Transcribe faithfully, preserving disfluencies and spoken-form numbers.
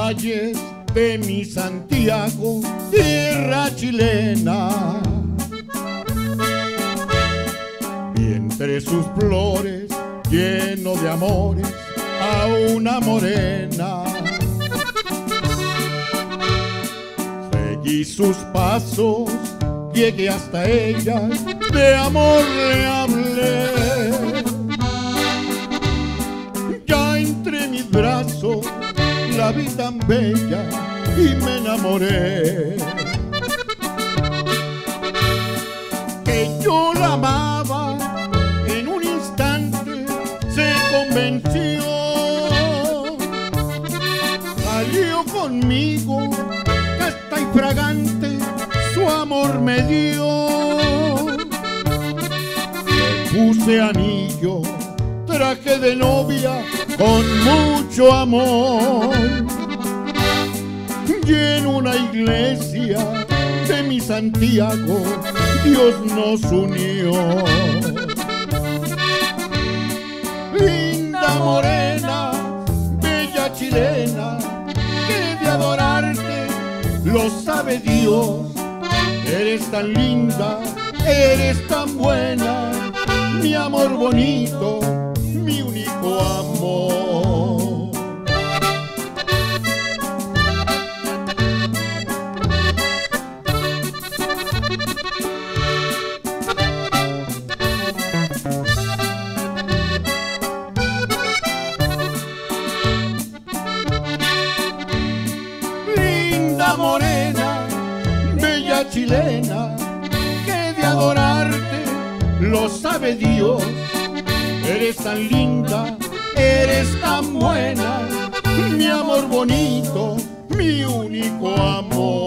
valles de mi Santiago, tierra chilena. Vi entre sus flores, lleno de amores, a una morena. Seguí sus pasos, llegué hasta ella, de amor le hablé. Ya entre mis brazos la vi tan bella y me enamoré. Que yo la amaba, en un instante se convenció. Salió conmigo, casta y fragante, su amor me dio. Le puse anillo, traje de novia con mucho amor. Y en una iglesia de mi Santiago Dios nos unió. Linda morena, bella chilena, que de adorarte lo sabe Dios. Eres tan linda, eres tan buena, mi amor bonito, mi único amor. Linda morena, bella chilena, que de adorarte lo sabe Dios. Eres tan linda, eres tan buena, mi amor bonito, mi único amor.